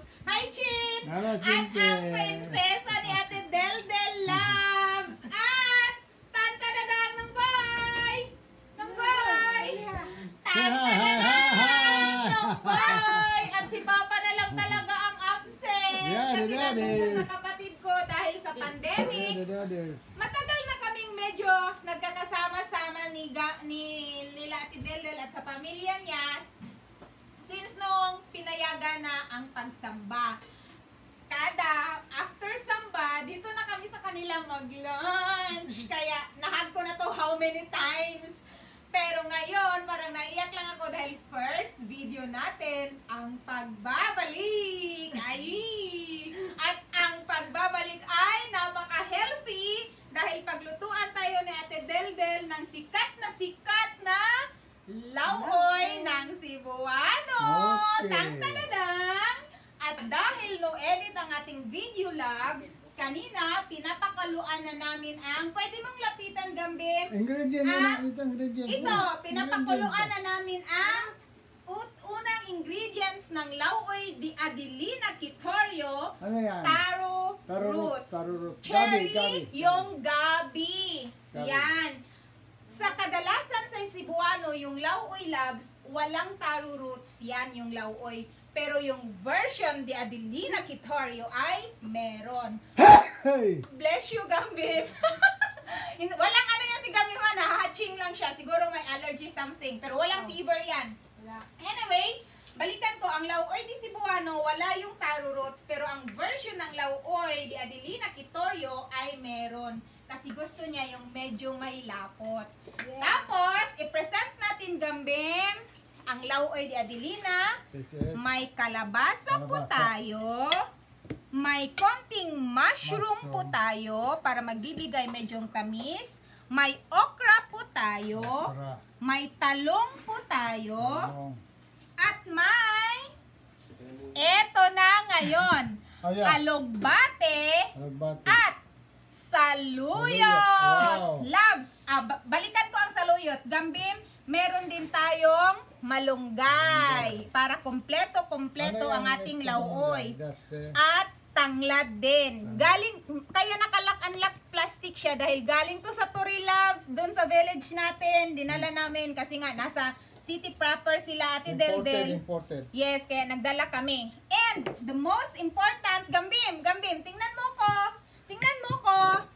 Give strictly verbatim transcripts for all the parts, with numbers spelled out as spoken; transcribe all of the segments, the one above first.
Hi, Chin! Hello, At ang prinsesa ni Ate Del Del Loves! At tantadadan ng boy! Ng boy! Tantadadan ng boy! At si Papa na lang talaga ang absent. Yeah, Kasi yeah, nandun yeah. siya sa kapatid ko dahil sa pandemic. Matagal na kaming medyo nagkakasama-sama ni, Ga, ni nila Ate Del Del at sa pamilya niya since noong pinayagan na ang pagsamba. Kada after samba, dito na kami sa kanila mag-lunch. Kaya nahag ko na to how many times. Pero ngayon, parang naiyak lang ako dahil first video natin ang pagbabalik. Ay! At ang pagbabalik ay napaka-healthy dahil paglutuan tayo ni Ate Del Del ng sikat na sikat na lauoy ng Cebuano. Okay. Tang-tadadang! At dahil no edit ang ating video loves, kanina pinapakaluan na namin ang, pwede mong lapitan, Gambim? Ingredient Ah, na ito, ingredient. Ito, pinapakuluan na namin ang ut unang ingredients ng lauoy di Adelina Quitorio, Ano yan? taro, Taro roots. Taro roots. Cherry, Gabi, gabi. yung gabi. Gabi. Yan. Sa kadalasan sa Cebuano, yung lauoy loves, walang taro roots. Yan yung lauoy. Pero yung version di Adelina Quitorio ay meron. Hey! Bless you, Gambim. Walang ano yan si Gambim, nahatching lang siya. Siguro may allergy something. Pero walang fever yan. Anyway, balikan ko, ang lauoy di Cebuano, wala yung taro roots. Pero ang version ng lauoy di Adelina Quitorio ay meron. Kasi gusto niya yung medyo may lapot. Yeah. Tapos, i-present natin, Gambim, ang lauoy di Adelina. May kalabasa, kalabasa po tayo. May konting mushroom, mushroom po tayo para magbibigay medyong tamis. May okra po tayo. Okra. May talong po tayo. Talong. At may, eto na ngayon, oh, yeah. Alugbate, Alugbate at saluyot. Wow. Loves, ah, balikan ko ang saluyot. Gambim, meron din tayong malunggay para kompleto-kompleto ano ang ating lauoy. At tanglad din. Galing, kaya nakalak-unlock plastic siya dahil galing to sa Turi Loves, doon sa village natin. Dinala namin kasi nga nasa city proper sila, Ate Del Del. Imported. Yes, kaya nagdala kami. And the most important, Gambim, Gambim, tingnan mo ko. Tingnan mo ko.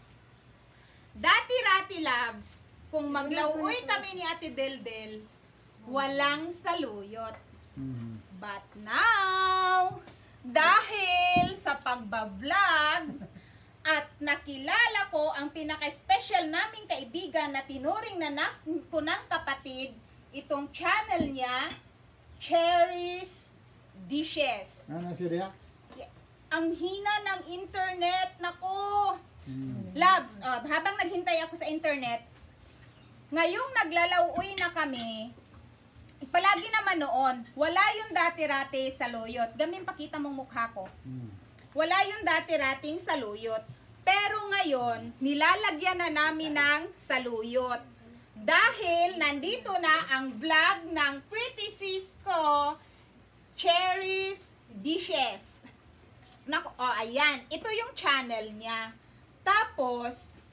Dati-rati Loves, kung maglauoy kami ni Ate Del Del, walang saluyot. But now, dahil sa pagbablog at nakilala ko ang pinaka-special naming kaibigan na tinuring na nak ko ng kapatid, itong channel niya, Cherry's Dishes. Ano siya? Ang hina ng internet, nako. Hmm. Loves, oh, habang naghintay ako sa internet, ngayong naglalauoy na kami, palagi naman noon, wala yung dati-rati saluyot. Gamin, pakita mong mukha ko. Hmm. Wala yung dati-rating saluyot. Pero ngayon, nilalagyan na namin ng saluyot. Dahil nandito na ang vlog ng Pretty Sis ko, Cherry's Dishes. Naku, oh, ayan. Ito yung channel niya. Tapos,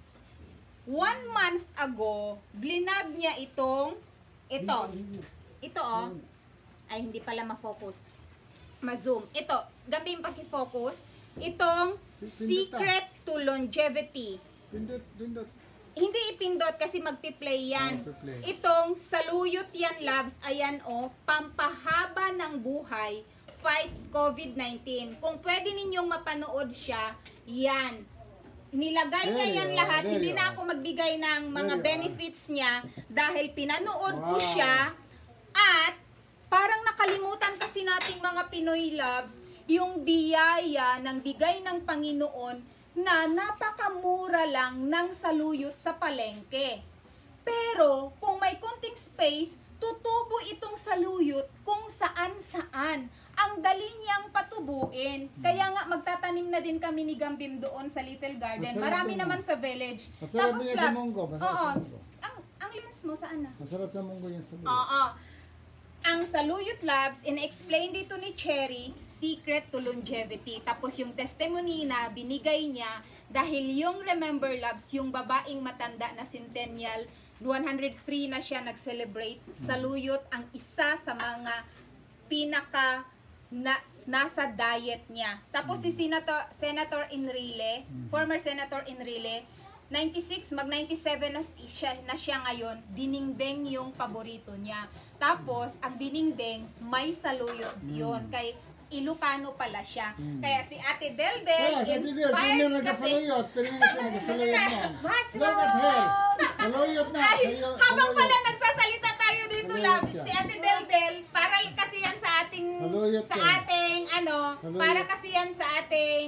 one month ago, blinag niya itong, ito. Ito, oh. Ay, hindi pala ma-focus. Ma-zoom. Ito, gabi yung pag-focus. Itong Secret to Longevity. Pindot, pindot. Hindi ipindot kasi magpi-play yan. Oh, itong saluyot yan, Loves. Ayan, oh. Pampahaba ng buhay. Fights COVID nineteen. Kung pwede ninyong mapanood siya, yan. Nilagay niya yan lahat. Hindi na ako magbigay ng mga benefits niya dahil pinanood ko siya. At parang nakalimutan kasi nating mga Pinoy Loves yung biyaya ng bigay ng Panginoon na napakamura lang ng saluyot sa palengke. Pero kung may konting space, tutubo itong saluyot kung saan-saan. Ang dali niyang patubuin. Kaya nga magtatanim na din kami ni Gambim doon sa Little Garden. Marami naman sa village. Masarap Tapos yan sa munggo. Oo. Ang, ang lens mo saan na? Masarap sa munggo yung saluyot. Oo. ang Saluyot Labs, in-explain dito ni Cherry, secret to longevity. Tapos yung testimony na binigay niya, dahil yung Remember Labs, yung babaeng matanda na centennial, one hundred three na siya nag-celebrate, Saluyot ang isa sa mga pinaka na, nasa diet niya. Tapos si Senator, Senator Enrile, former Senator Enrile, ninety-six, mag ninety-seven na siya, na siya ngayon, diningding yung paborito niya. Tapos, ang diningding, may saluyot yun. Kay Ilocano pala siya. Mm. Kaya si Ate Deldel, Kaya, sabi niya, inspired hindi na kasi... nagkasaluyot. Pero hindi siya nagkasaluyot mo. Mushroom! Look at her. Saluyot na. Ay, Sayo- habang saluyot. pala nagsasalita tayo dito, Saluyot love, siya. si Ate Deldel, para kasi yan sa ating, Saluyot sa siya. ating, ano, Saluyot. para kasi yan sa ating,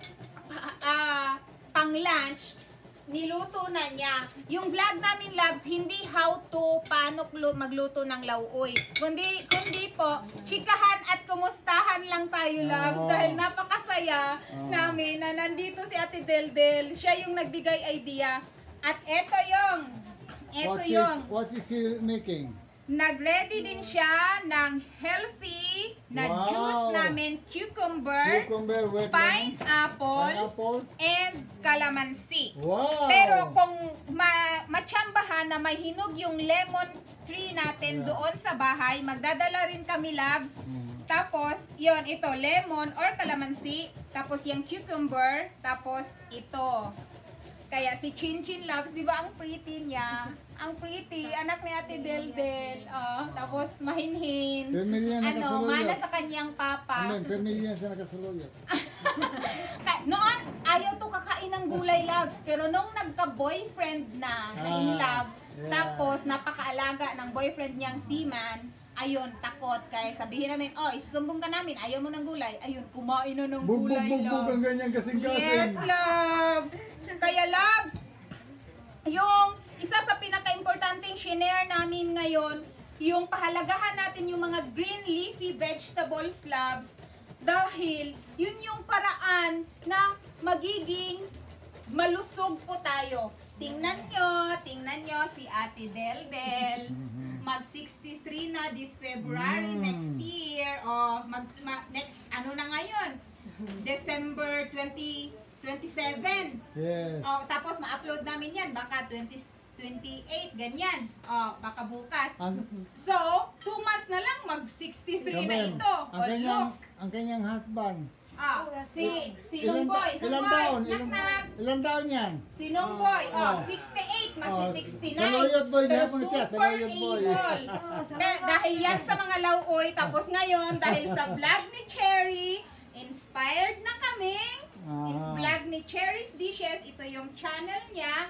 ah, pang lunch, niluto na niya. Yung vlog namin, loves, hindi how to, paano klu- magluto ng lauoy. Kundi, kundi po, chikahan at kumustahan lang tayo, loves. Oh. Dahil napakasaya Oh. namin na nandito si Ate Deldel. Siya yung nagbigay idea. At eto yung, eto What yung, is, what is she making? nag-ready din siya ng healthy na Wow. juice namin, cucumber, Cucumber with pineapple, pineapple. and calamansi. Wow. Pero kung ma matsambahan na may hinog yung lemon tree natin Yeah. doon sa bahay, magdadala rin kami, loves. Mm. Tapos, yon ito, lemon or calamansi. Tapos yung cucumber. Tapos ito. Kaya si Chin Chin, loves, di ba ang pretty niya? Ang pretty, anak ni Ate Deldel. Oh, tapos mahinhin. Pamilya na Ano, kasaluyot. mana sa kanyang papa. Amen, pamilya siya nakasaluyot. Ka- Noon, ayaw to kakain ng gulay, loves. Pero nung nagka-boyfriend na, na in Ah, love, yeah. tapos napakaalaga ng boyfriend niyang seaman, ayun, takot. Kaya sabihin namin, oh, isusumbong ka namin, ayaw mo ng gulay. Ayun, kumain na ng Bugbog, gulay, bugbog ang loves. ganyan kasing-kasing. Yes, loves. Kaya, loves, yung isa sa pinaka-importanting shinare namin ngayon, yung pahalagahan natin yung mga green leafy vegetables, loves, dahil yun yung paraan na magiging malusog po tayo. Tingnan nyo, tingnan nyo si Ate Deldel. Mag sixty-three na this February Mm. next year. O mag, ma- next, ano na ngayon? December twenty twenty-seven. Yes. Oh, tapos ma-upload namin yan. Baka twenty twenty-eight, ganyan. Oh, baka bukas. Ang, So, two months na lang, mag sixty-three na Amen. ito. Ang Oh, kanyang, look. ang kanyang husband. Ah, si, si Ilan, Nungboy. ilan Nungboy, taon? nak Ilan, nak. ilan taon yan? Si Nungboy, oh, Oh. sixty-eight, Oh, magsi sixty-nine. saluyot boy, Pero hapon siya, super saluyot boy. able. Da- dahil yan sa mga lauoy, tapos ngayon, dahil sa vlog ni Cherry, inspired na kaming in Ah. vlog ni Cherry's Dishes. Ito yung channel niya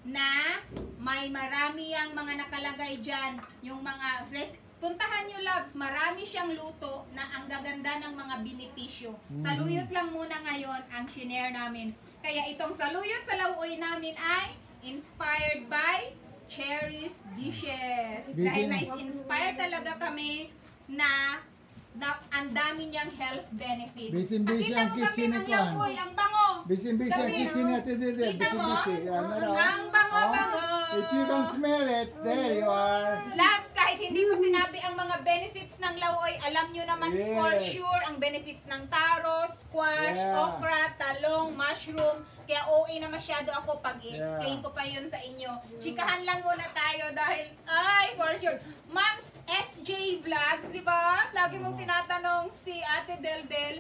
na may marami ang mga nakalagay dyan. Yung mga res- puntahan nyo, loves, marami siyang luto na ang gaganda ng mga benepisyo. Saluyot lang muna ngayon ang shinare namin. Kaya itong saluyot sa lauoy namin ay inspired by Cherry's Dishes. Dahil na-inspire talaga kami na na ang dami niyang health benefits. Busy-busy Pakita ang mo kitchen kami ni ang Kwan. lauoy, ang bango. Busy-busy ang Gabi, kitchen no? natin dito. Kita mo? Busy-busy. Ano raw? Ang bango-bango. Oh, if you don't smell it, there you are. Loves, kahit hindi ko sinabi ang mga benefits ng lauoy, alam nyo naman Yes. for sure ang benefits ng taro, squash, Yeah. okra, talong, mushroom. Kaya O A na masyado ako pag i-explain Yeah. ko pa yun sa inyo. Chikahan lang muna tayo dahil, ay, for sure. Mom's S J Vlogs, di ba? Lagi mong tinatanong si Ate Deldel.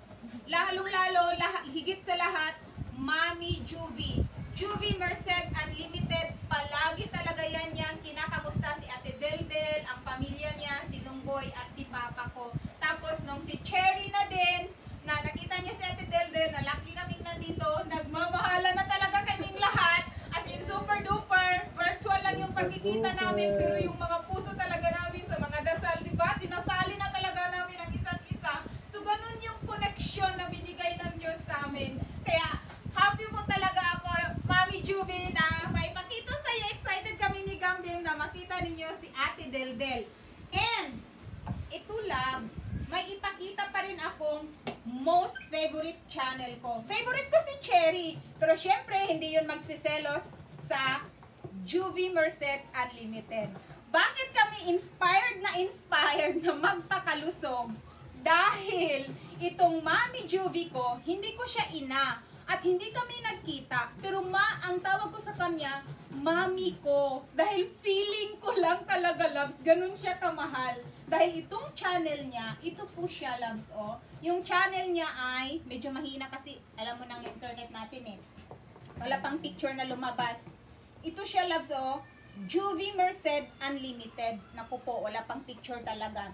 Lalong-lalo, lah- higit sa lahat, Mami Juvie. Juvie Merced Unlimited, palagi talaga yan yan. Kinakamusta si Ate Deldel, ang pamilya niya, si Nungboy at si Papa ko. Tapos nung si Cherry na din, na nakita niya si Ate Deldel, na laki kaming nandito, nagmamahala na talaga kaming lahat. As in super duper, virtual lang yung pagkikita namin, pero yung mga puso talaga namin sa mga dasal, di ba? Sinasali na talaga namin ang isa't isa. So ganun yung connection na binigay ng Diyos sa amin. Kaya happy po talaga ako, Mami Juvie, na maipakita sa iyo. Excited kami ni Gambim na makita ninyo si Ate Deldel. And, ito, loves, may ipakita pa rin akong most favorite channel ko. Favorite ko si Cherry, pero syempre, hindi yun magsiselos sa Juvie Merced Unlimited. Bakit kami inspired na inspired na magpakalusog? Dahil itong Mami Juvie ko, hindi ko siya ina. At hindi kami nagkita. Pero ma, ang tawag ko sa kanya, Mami ko. Dahil feeling ko lang talaga, loves. Ganun siya kamahal. Dahil itong channel niya, ito po siya, loves, oh. Yung channel niya ay, medyo mahina kasi, alam mo ng internet natin eh. Wala pang picture na lumabas. Ito siya, loves, oh. Juvie Merced Unlimited. Naku po, wala pang picture talaga.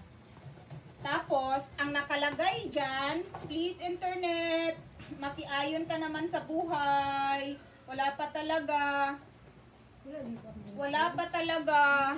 Tapos, ang nakalagay dyan, please internet, makiayon ka naman sa buhay. Wala pa talaga. Wala pa talaga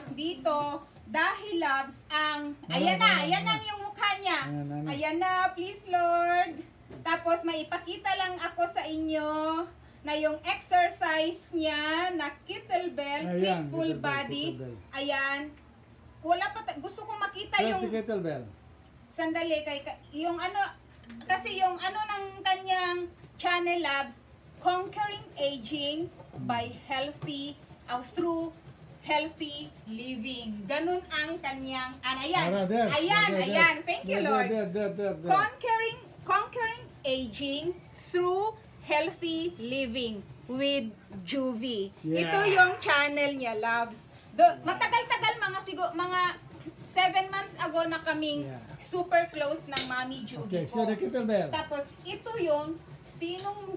dito. Dahil, loves, ang, ayan na, ayan ang yung mukha niya. Ayan na, please Lord. Tapos, maipakita lang ako sa inyo na yung exercise niya na kettlebell, Ayan, with full kettlebell, body. kettlebell. Ayan. Wala pa, ta- gusto kong makita Just yung, the kettlebell. sandali, kay, ka- yung ano, kasi yung ano ng kanyang channel, labs, Conquering Aging by Healthy, uh, through Healthy Living. Ganun ang kanyang, an, ayan, Tara, there, ayan, there, there. ayan, thank you There, Lord. there, there, there, there. Conquering, conquering aging through healthy living with Juvie. Yeah. Ito yung channel niya, loves. Do, matagal-tagal, mga sigo, mga seven months ago na kaming Yeah. super close ng Mami Juvie Okay, ko. so the kettlebell. Tapos, ito yung, sinong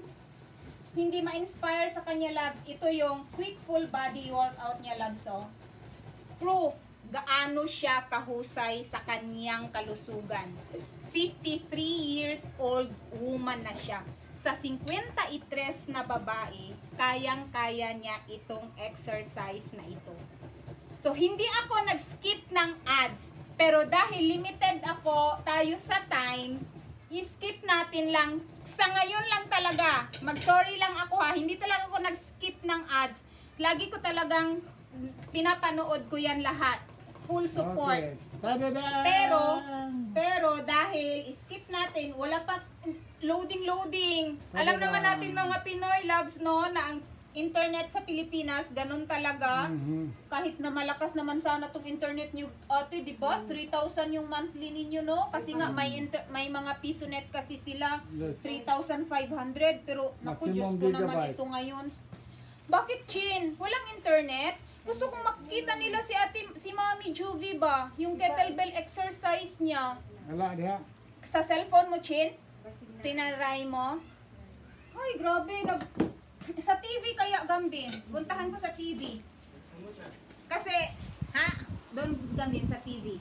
hindi ma-inspire sa kanya, loves, ito yung quick full body workout niya, loves, oh. Proof, gaano siya kahusay sa kanyang kalusugan. fifty-three years old woman na siya. Sa fifty-three na babae, kayang-kaya niya itong exercise na ito. So, hindi ako nag-skip ng ads. Pero dahil limited ako, tayo sa time, i-skip natin lang. Sa ngayon lang talaga. Mag-sorry lang ako ha. Hindi talaga ako nag-skip ng ads. Lagi ko talagang pinapanood ko yan lahat. Full support. Okay. Ta-da-da! Pero, pero dahil skip natin, wala pa loading-loading. Alam naman natin mga Pinoy loves, no, na ang internet sa Pilipinas, ganun talaga. Mhm. Kahit na malakas naman sana tong internet nyo, ate, di ba? three thousand yung monthly ninyo, no? Kasi nga may inter- may mga piso net kasi sila, Yes. three thousand five hundred. Pero, naku, Diyos Maximum ko naman gigabytes. ito ngayon. Bakit, Chin? Walang internet? Gusto kong makita nila si ate, si Mami Juvie ba? Yung kettlebell exercise niya. Wala diha. Sa cellphone mo, Chin? Tinaray mo? Ay, grabe. Nag... Sa T V kaya, Gambin. Puntahan ko sa T V. Kasi, ha? Doon, Gambin, sa T V.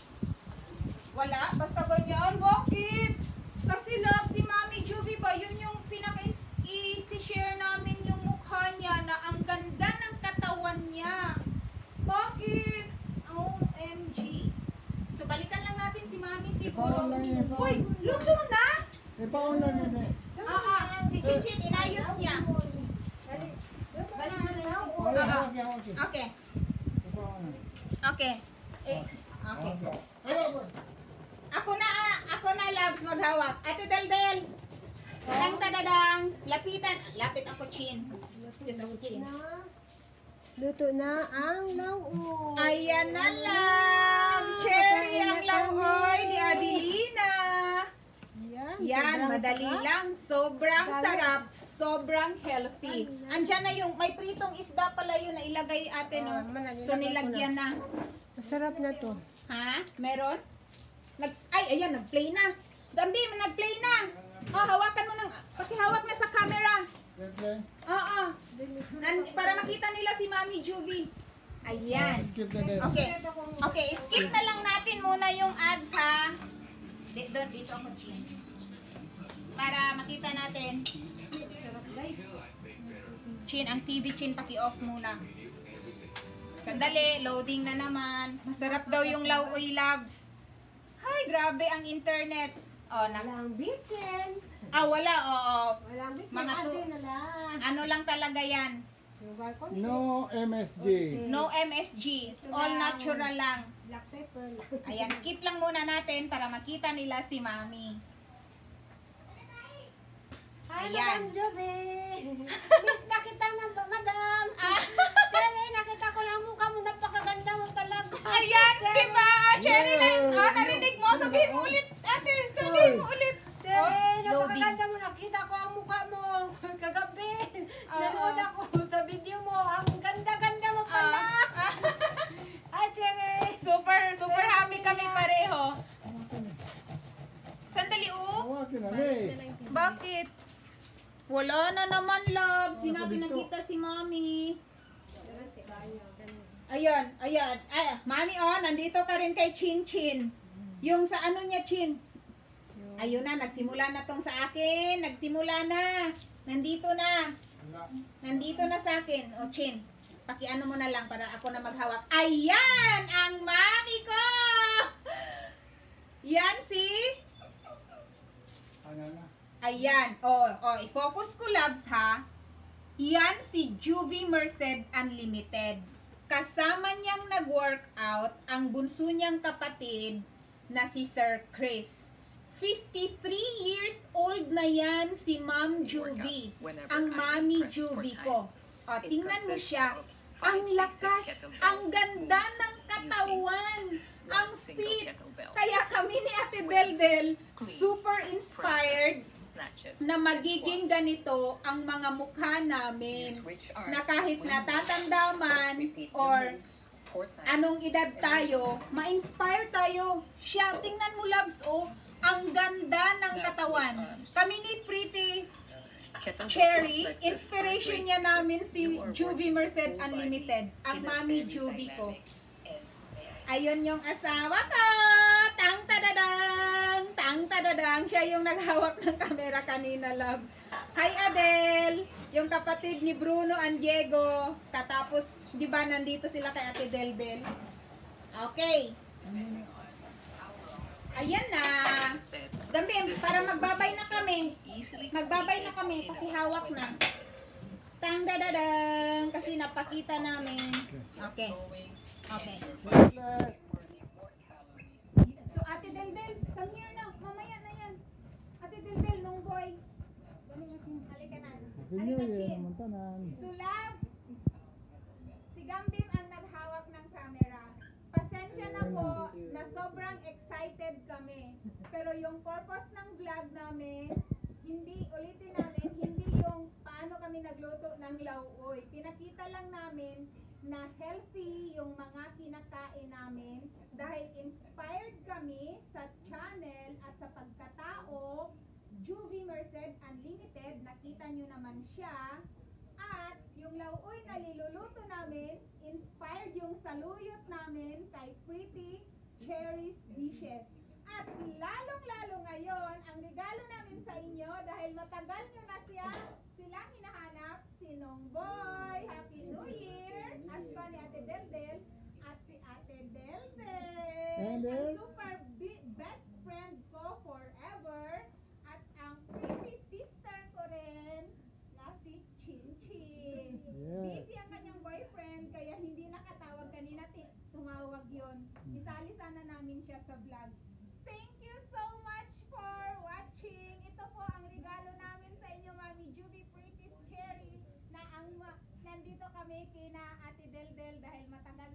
Wala? Basta ganyan? Bakit? Kasi, love, si Mami Juvie ba, yun yung pinaka-i-share namin yung mukha niya na ang ganda ng katawan niya. Bakit? O M G. So, balikan lang natin si Mami siguro. Ipaon lang yun, ipaon. Uy, luto na! Ipaon lang yun eh. Oo, si Chinchin, inayos niya. Balik mo na. Wala, Oo. okay, okay. Okay. Ipaon lang. Okay. Eh, okay. Okay. Ate, ako na, ah, ako na, loves, maghawak. Ate Deldel. Tang tadadang. Lapitan. Lapit ako, Chin. Excuse ako, Chin. Luto na ang lauoy. Ayan na lang. Cherry ang lauoy ni Adelina. Yan, Yan, sobrang madali sarap. lang. Sobrang Sarap. sarap. Sobrang healthy. Andyan na yung, may pritong isda pala yun na ilagay ate, no? Ah, manali- So, lagay ko nilagyan na. Masarap na to. Ha? Meron? Nags ay, ayan, nag-play na. Gambi, nag-play na. Oh, hawakan mo ng, pakihawak na sa camera. Okay. Oo. Nan- para makita nila si Mami Juvie. Ayan. Skip na din. Okay. Okay, skip na lang natin muna yung ads, ha? Di- Doon, dito ako, Chin. Para makita natin. Chin, ang T V, Chin, paki-off muna. Sandali, loading na naman. Masarap daw yung lauoy, loves. Ay, grabe ang internet. Oh, na, Walang bitin. ah, wala, oo. Walang bitin. Mga Mga tu- na lang. Ano lang talaga yan. Sugar ko. No M S G. No M S G. All natural lang. Black pepper lang. Ayan, skip lang muna natin para makita nila si Mami. Hi, Ayan. Madam Jobe. Miss, nakita na ba, Madam? Ah. Jenny, nakita ko lang mukha mo. Napakaganda mo talaga. Ayan, di ba? Cherry na, ah, narinig mo? Sabihin mo ulit, ate. Sabihin mo ulit. Tere, Oh, napakaganda mo. Nakita ko ang mukha mo. Kagabi. Oo. Nanood ako sa video mo. Ang ganda-ganda mo pala. Ah, Ay, Tere. super, super happy kami pareho. Sandali, oh. Hawakin na, eh. Bakit? Wala na naman, love. Di natin nakita si Mami. Ayan, ayan. Ay, Mami, oh, nandito ka rin kay Chin Chin. Yung sa ano niya, Chin? Ayun na, nagsimula na tong sa akin. Nagsimula na. Nandito na. Wala. Nandito na sa akin. O, Chin, pakiano mo na lang para ako na maghawak. Ayan, ang Mami ko! Yan si... Ano na? Ayan. O, o, i-focus ko, loves, ha? Yan si Juvie Merced Unlimited. Kasama niyang nag-workout ang bunso niyang kapatid na si Sir Chris. fifty-three years old na yan si Ma'am Juvie. Ang Mami Juvie ko. O, tingnan mo siya. Ang lakas, ang ganda ng katawan, ang fit. Kaya kami ni Ate Deldel super inspired na magiging ganito ang mga mukha namin. Na kahit natatanda man or anong edad tayo, ma-inspire tayo. Siya, tingnan mo, loves, oh, ang ganda ng katawan. Kami ni Pretty Cherry, inspiration niya namin si Juvie Merced Unlimited, ang Mami Juvie ko. Ayun yung asawa ko! Tang tadadang! Tang tadadang! Siya yung naghawak ng camera kanina, loves. Hi, Adele! Yung kapatid ni Bruno and Diego. Katapos, di ba, nandito sila kay Ate Deldel. Okay. Ayan na. Gambim, para magbabay na kami. Magbabay na kami. Pakihawak na. Tang dadadang. Kasi napakita namin. Okay. Okay. Chocolate. So, Ate Deldel, come here na. Mamaya na yan. Ate Deldel, nunggoy. Halika na. Happy New Halika, Year Chin. naman tanan. So, loves, si Gambim ang naghawak ng camera. Pasensya na po na sobrang excited kami. Pero yung purpose ng vlog namin, hindi, ulitin namin, hindi yung paano kami nagluto ng lauoy. Pinakita lang namin na healthy yung mga kinakain namin dahil inspired kami sa channel at sa pagkatao Juvie Merced Unlimited. Nakita nyo naman siya. At yung lauoy na niluluto namin, inspired yung saluyot namin kay Pretty Cherry's Dishes. At lalong-lalo ngayon, ang regalo namin sa inyo dahil matagal nyo na siya, silang hinahanap, si Nongboy. Happy New Year! Husband ni Ate Deldel at si Ate Deldel. Deldel. Ang super bi- best friend ko forever. At ang pretty sister ko rin na si Chin Chin. Yeah. Busy ang kanyang boyfriend kaya hindi nakatawag kanina, ti- tumawag yon. Isali sana namin siya sa vlog. Thank you so much for watching. Ito po ang regalo namin sa inyo, Mami Juvie Pretty Cherry, na ang ma- nandito kami kina Ate Deldel dahil matagal